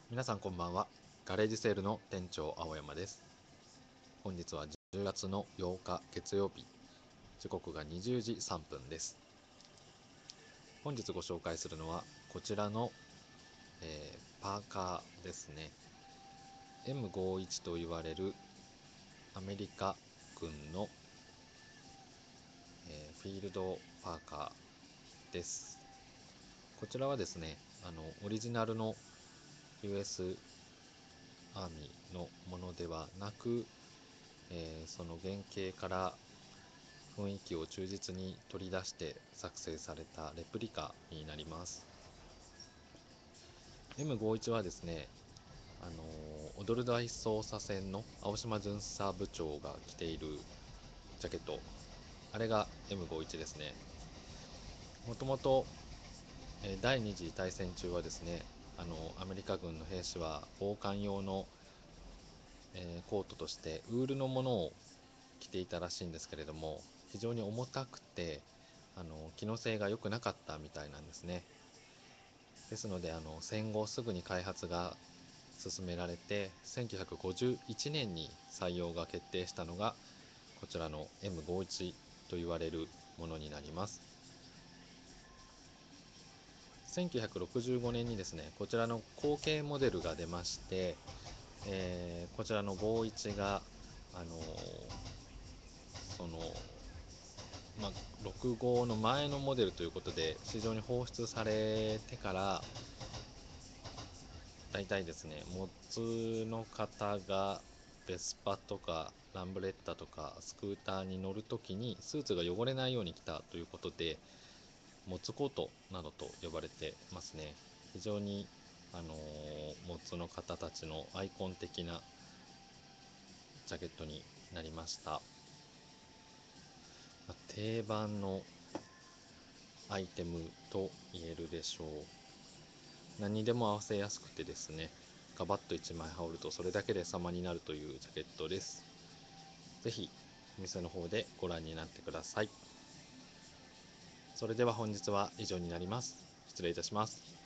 皆さんこんばんは。ガレージセールの店長青山です。本日は10月の8日月曜日、時刻が20時3分です。本日ご紹介するのはこちらの、パーカーですね。M51 と言われるアメリカ軍の、フィールドパーカーです。こちらはですね、オリジナルの US アーミーのものではなく、その原型から雰囲気を忠実に取り出して作成されたレプリカになります。M51 はですね、踊る大捜査線の青島巡査部長が着ているジャケット、あれが M51 ですね。もともと第二次大戦中はですね、アメリカ軍の兵士は防寒用の、コートとしてウールのものを着ていたらしいんですけれども、非常に重たくて機能性が良くなかったみたいなんですね。ですので戦後すぐに開発が進められて1951年に採用が決定したのがこちらの M51 と言われるものになります。1965年にですね、こちらの後継モデルが出まして、こちらの51があのその6号の前のモデルということで市場に放出されてから大体ですね、モッツの方がベスパとかランブレッタとかスクーターに乗るときにスーツが汚れないように来たということで、モッツコートなどと呼ばれてますね。非常にモッツの方たちのアイコン的なジャケットになりました。定番のアイテムと言えるでしょう。何にでも合わせやすくてですね、ガバッと1枚羽織るとそれだけで様になるというジャケットです。ぜひお店の方でご覧になってください。それでは本日は以上になります。失礼いたします。